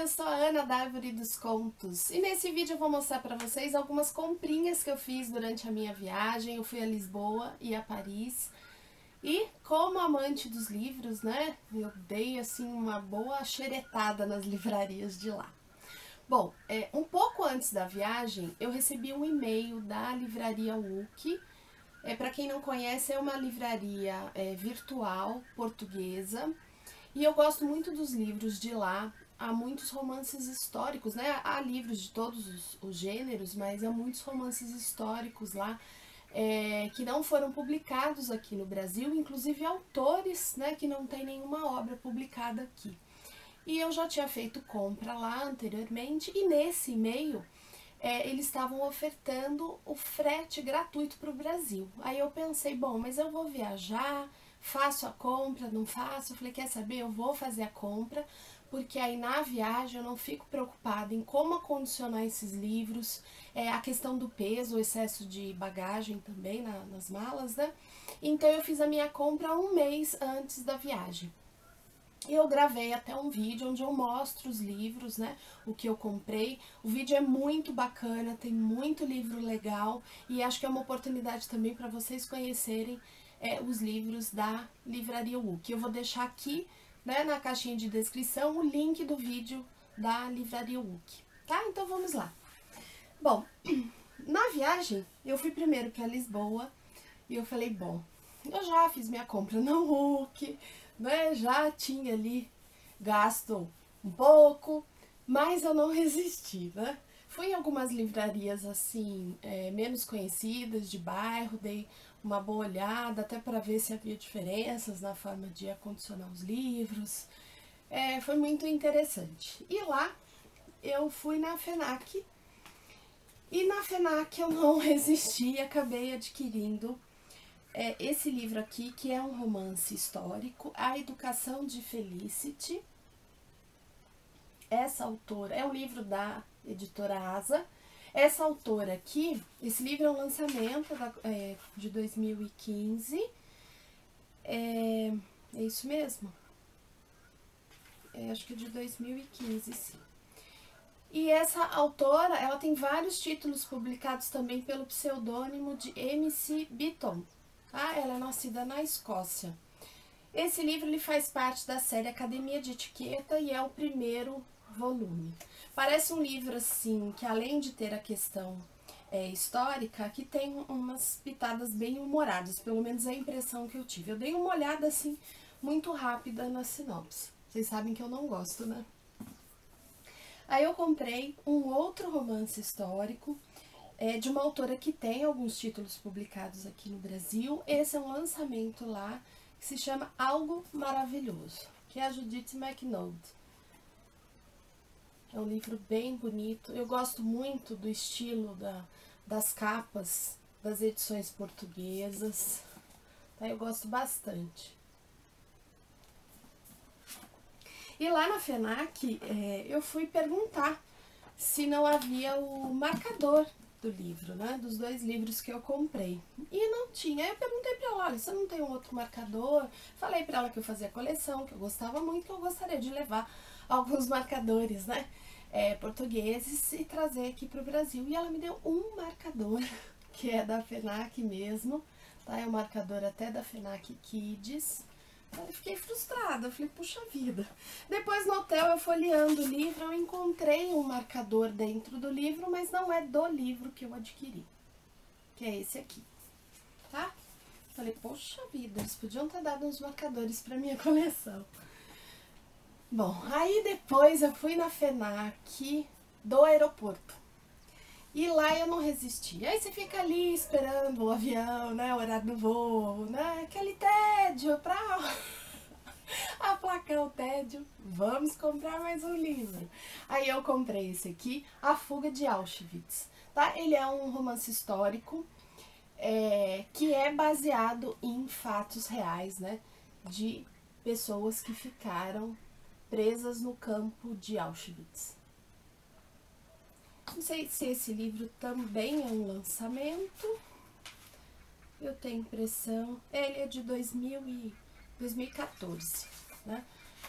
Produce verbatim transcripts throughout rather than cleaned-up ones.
eu sou a Ana da Árvore dos Contos e nesse vídeo eu vou mostrar para vocês algumas comprinhas que eu fiz durante a minha viagem. Eu fui a Lisboa e a Paris e, como amante dos livros, né, eu dei assim uma boa xeretada nas livrarias de lá. Bom, é, um pouco antes da viagem eu recebi um e-mail da livraria Wook. É, para quem não conhece, é uma livraria é, virtual portuguesa. E eu gosto muito dos livros de lá. Há muitos romances históricos, né? Há livros de todos os, os gêneros, mas há muitos romances históricos lá é, que não foram publicados aqui no Brasil, inclusive autores, né, que não tem nenhuma obra publicada aqui. E eu já tinha feito compra lá anteriormente e nesse e-mail é, eles estavam ofertando o frete gratuito para o Brasil. Aí eu pensei, bom, mas eu vou viajar, faço a compra, não faço? Eu falei, quer saber, eu vou fazer a compra, porque aí na viagem eu não fico preocupada em como acondicionar esses livros, é, a questão do peso, o excesso de bagagem também na, nas malas, né? Então eu fiz a minha compra um mês antes da viagem. Eu gravei até um vídeo onde eu mostro os livros, né, o que eu comprei. O vídeo é muito bacana, tem muito livro legal e acho que é uma oportunidade também para vocês conhecerem é, os livros da Livraria Wook. Eu vou deixar aqui, né, na caixinha de descrição o link do vídeo da Livraria Wook, tá? Então vamos lá. Bom, na viagem eu fui primeiro para Lisboa e eu falei, bom, eu já fiz minha compra na Wook, né, já tinha ali gasto um pouco, mas eu não resisti, né? Fui em algumas livrarias assim, é, menos conhecidas, de bairro, dei uma boa olhada, até para ver se havia diferenças na forma de acondicionar os livros. É, foi muito interessante. E lá eu fui na FENAC, e na FENAC eu não resisti e acabei adquirindo É esse livro aqui, que é um romance histórico, A Educação de Felicity. Essa autora, é um livro da editora Asa. Essa autora aqui, esse livro é um lançamento da, é, de dois mil e quinze. É, é isso mesmo? É, acho que é de dois mil e quinze, sim. E essa autora, ela tem vários títulos publicados também pelo pseudônimo de M C Beaton. Ah, ela é nascida na Escócia. Esse livro ele faz parte da série Academia de Etiqueta e é o primeiro volume. Parece um livro assim que, além de ter a questão é, histórica, que tem umas pitadas bem humoradas, pelo menos é a impressão que eu tive. Eu dei uma olhada assim muito rápida na sinopse. Vocês sabem que eu não gosto, né? Aí eu comprei um outro romance histórico, É de uma autora que tem alguns títulos publicados aqui no Brasil. Esse é um lançamento lá que se chama Algo Maravilhoso, que é a Judith MacNaught. É um livro bem bonito. Eu gosto muito do estilo da, das capas das edições portuguesas. Tá? Eu gosto bastante. E lá na FENAC é, eu fui perguntar se não havia o marcador do livro, né, dos dois livros que eu comprei, e não tinha. Aí eu perguntei pra ela, olha, você não tem um outro marcador? Falei pra ela que eu fazia coleção, que eu gostava muito, que eu gostaria de levar alguns marcadores, né, é, portugueses e trazer aqui pro Brasil, e ela me deu um marcador, que é da FENAC mesmo, tá, é o marcador até da FENAC Kids. Eu fiquei frustrada, eu falei, puxa vida. Depois no hotel, eu folheando o livro, eu encontrei um marcador dentro do livro, mas não é do livro que eu adquiri, que é esse aqui, tá? Falei, poxa vida, eles podiam ter dado uns marcadores pra minha coleção. Bom, aí depois eu fui na FENAC do aeroporto. E lá eu não resisti. Aí você fica ali esperando o avião, né, o horário do voo, né, aquele tédio pra aplacar o tédio. Vamos comprar mais um livro. Aí eu comprei esse aqui, A Fuga de Auschwitz, tá? Ele é um romance histórico é, que é baseado em fatos reais, né, de pessoas que ficaram presas no campo de Auschwitz. Não sei se esse livro também é um lançamento. Eu tenho impressão... Ele é de dois mil e quatorze, né?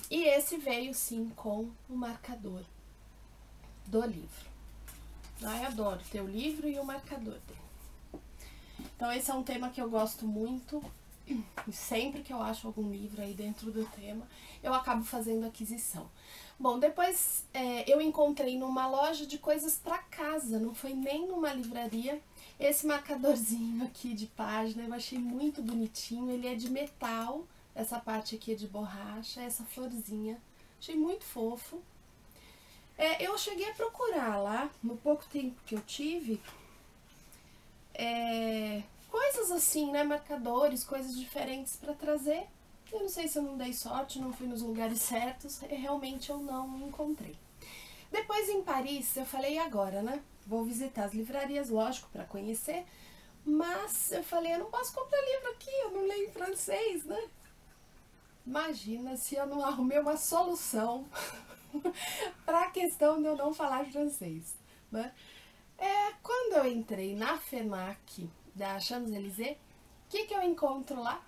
E esse veio sim com o marcador do livro. Ai, adoro ter o livro e o marcador dele. Então esse é um tema que eu gosto muito. E sempre que eu acho algum livro aí dentro do tema, eu acabo fazendo aquisição. Bom, depois é, eu encontrei numa loja de coisas para casa, não foi nem numa livraria, esse marcadorzinho aqui de página, eu achei muito bonitinho, ele é de metal, essa parte aqui é de borracha, essa florzinha, achei muito fofo. É, eu cheguei a procurar lá, no pouco tempo que eu tive, é, coisas assim, né, marcadores, coisas diferentes para trazer. Eu não sei se eu não dei sorte, não fui nos lugares certos, realmente eu não encontrei. Depois em Paris, eu falei, agora, né? Vou visitar as livrarias, lógico, para conhecer, mas eu falei, eu não posso comprar livro aqui, eu não leio francês, né? Imagina se eu não arrumei uma solução para a questão de eu não falar francês, né? É, quando eu entrei na FENAC da Champs-Élysées, o que, que eu encontro lá?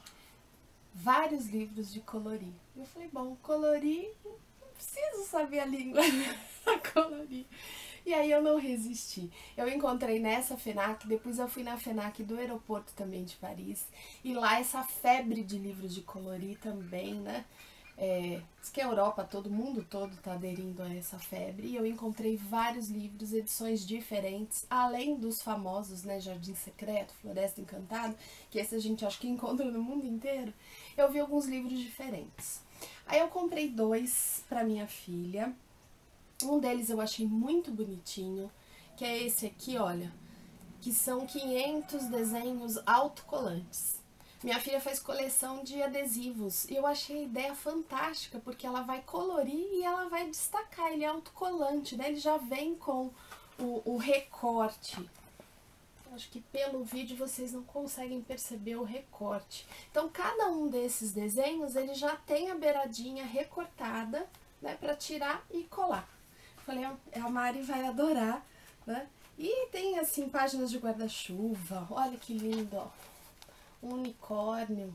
Vários livros de colorir. Eu falei, bom, colorir, não preciso saber a língua para colorir. E aí eu não resisti. Eu encontrei nessa FENAC, depois eu fui na FENAC do aeroporto também de Paris, e lá essa febre de livros de colorir também, né? É, diz que a Europa, todo mundo todo está aderindo a essa febre, e eu encontrei vários livros, edições diferentes, além dos famosos, né, Jardim Secreto, Floresta Encantada, que esse a gente acho que encontra no mundo inteiro. Eu vi alguns livros diferentes. Aí eu comprei dois para minha filha, um deles eu achei muito bonitinho, que é esse aqui, olha, que são quinhentos desenhos autocolantes. Minha filha faz coleção de adesivos e eu achei a ideia fantástica, porque ela vai colorir e ela vai destacar, ele é autocolante, né? Ele já vem com o, o recorte. Acho que pelo vídeo vocês não conseguem perceber o recorte. Então cada um desses desenhos, ele já tem a beiradinha recortada, né? Para tirar e colar. Falei, a Mari vai adorar, né? E tem assim páginas de guarda-chuva, olha que lindo, ó. Um unicórnio,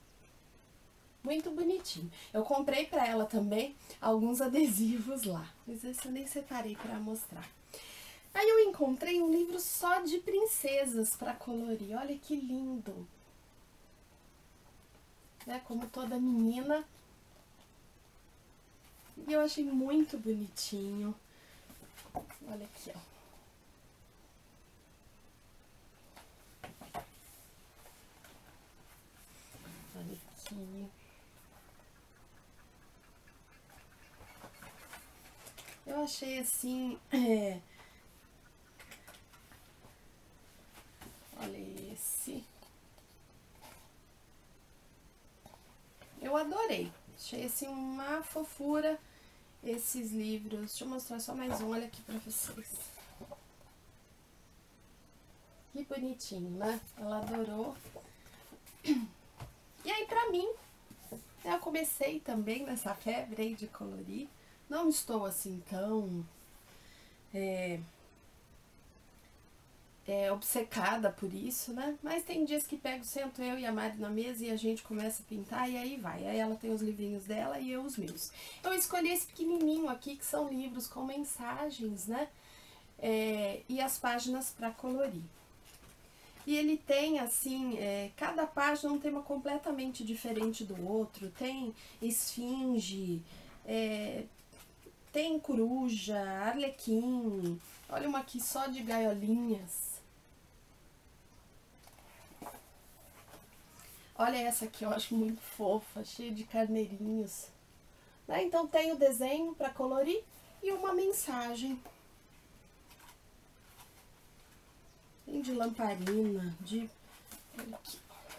muito bonitinho. Eu comprei para ela também alguns adesivos lá, mas esse eu nem separei para mostrar. Aí eu encontrei um livro só de princesas para colorir, olha que lindo, né? Como toda menina, e eu achei muito bonitinho. Olha aqui, ó. Olha aqui. Eu achei assim, é... olha esse. Eu adorei. Achei assim uma fofura esses livros. Deixa eu mostrar só mais um, olha aqui pra vocês. Que bonitinho, né? Ela adorou. E aí, pra mim, eu comecei também nessa febre aí de colorir. Não estou assim tão é, é, obcecada por isso, né? Mas tem dias que pego, sento eu e a Mari na mesa e a gente começa a pintar e aí vai. Aí ela tem os livrinhos dela e eu os meus. Eu escolhi esse pequenininho aqui, que são livros com mensagens, né? É, e as páginas para colorir. E ele tem, assim, é, cada página um tema completamente diferente do outro. Tem esfinge, é, tem coruja, arlequim. Olha uma aqui só de gaiolinhas. Olha essa aqui, eu acho muito fofa, cheia de carneirinhos. Né? Então tem o desenho para colorir e uma mensagem. Tem de lamparina, de... Olha aqui.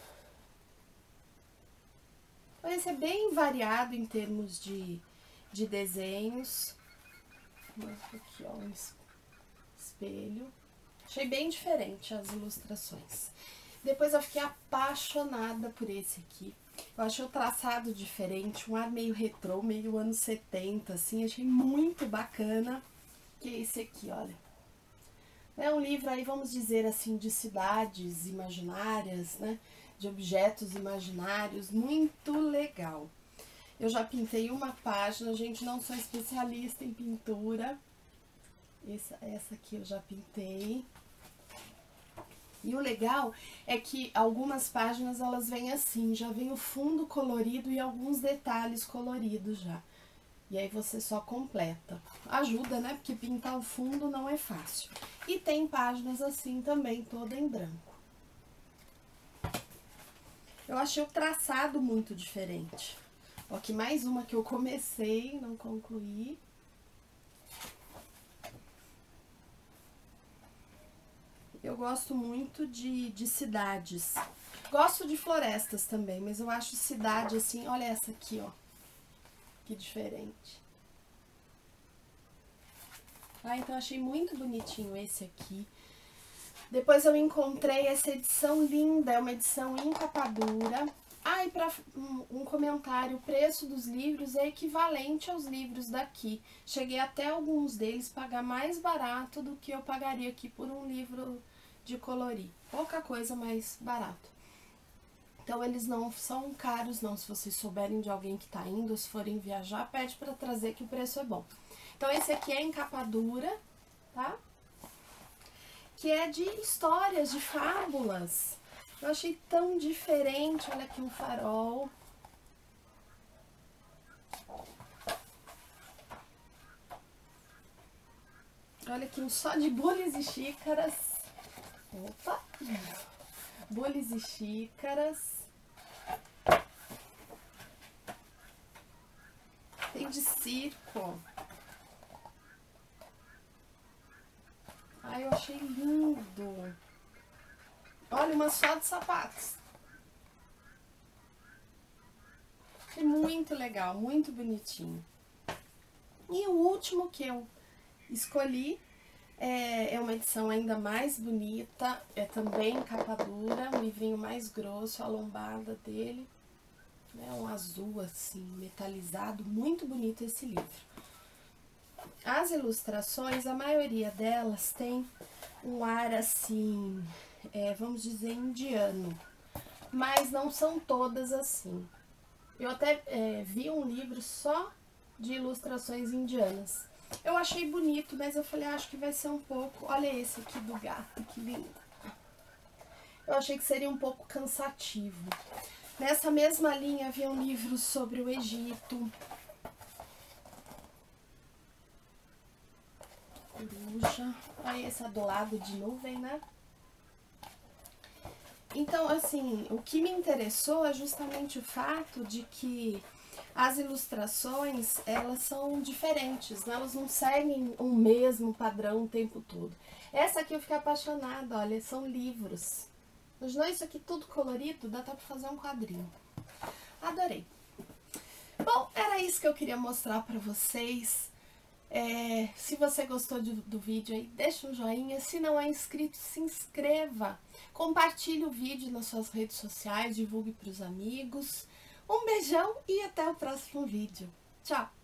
Esse é bem variado em termos de, de desenhos. Aqui, ó, um espelho. Achei bem diferente as ilustrações. Depois eu fiquei apaixonada por esse aqui. Eu achei o traçado diferente, um ar meio retrô, meio anos setenta, assim. Achei muito bacana. Que é esse aqui, olha. É um livro aí, vamos dizer assim, de cidades imaginárias, né? De objetos imaginários, muito legal. Eu já pintei uma página, gente, não sou especialista em pintura. Essa, essa aqui eu já pintei. E o legal é que algumas páginas elas vêm assim, já vem o fundo colorido e alguns detalhes coloridos já. E aí você só completa. Ajuda, né? Porque pintar o fundo não é fácil. E tem páginas assim também, toda em branco. Eu achei o traçado muito diferente. Ó, aqui mais uma que eu comecei, não concluí. Eu gosto muito de, de cidades. Gosto de florestas também, mas eu acho cidade assim... Olha essa aqui, ó. Que diferente. Ah, então achei muito bonitinho esse aqui. Depois eu encontrei essa edição linda, é uma edição em capa dura. Ah, e pra um, um comentário, o preço dos livros é equivalente aos livros daqui. Cheguei até alguns deles pagar mais barato do que eu pagaria aqui por um livro de colorir. Pouca coisa, mais barato. Então eles não são caros não, se vocês souberem de alguém que tá indo, se forem viajar, pede pra trazer que o preço é bom. Então esse aqui é em capa dura, tá? Que é de histórias, de fábulas. Eu achei tão diferente, olha aqui um farol. Olha aqui um só de bules e xícaras. Opa! Bules e xícaras. Tem de circo. Ai, eu achei lindo. Olha, uma só de sapatos. É muito legal, muito bonitinho. E o último que eu escolhi é, é uma edição ainda mais bonita. É também em capa dura, um livrinho mais grosso, a lombada dele. É um azul assim, metalizado, muito bonito esse livro. As ilustrações, a maioria delas tem um ar assim, é, vamos dizer, indiano. Mas não são todas assim. Eu até é, vi um livro só de ilustrações indianas. Eu achei bonito, mas eu falei, ah, acho que vai ser um pouco... Olha esse aqui do gato, que lindo. Eu achei que seria um pouco cansativo. Nessa mesma linha havia um livro sobre o Egito. Coruja. Aí essa do lado de nuvem, né? Então, assim, o que me interessou é justamente o fato de que as ilustrações, elas são diferentes, né? Elas não seguem um mesmo padrão o tempo todo. Essa aqui eu fiquei apaixonada, olha, são livros. Imaginou isso aqui tudo colorido? Dá até pra fazer um quadrinho. Adorei. Bom, era isso que eu queria mostrar pra vocês. É, se você gostou do, do vídeo aí, deixa um joinha. Se não é inscrito, se inscreva. Compartilhe o vídeo nas suas redes sociais, divulgue para os amigos. Um beijão e até o próximo vídeo. Tchau!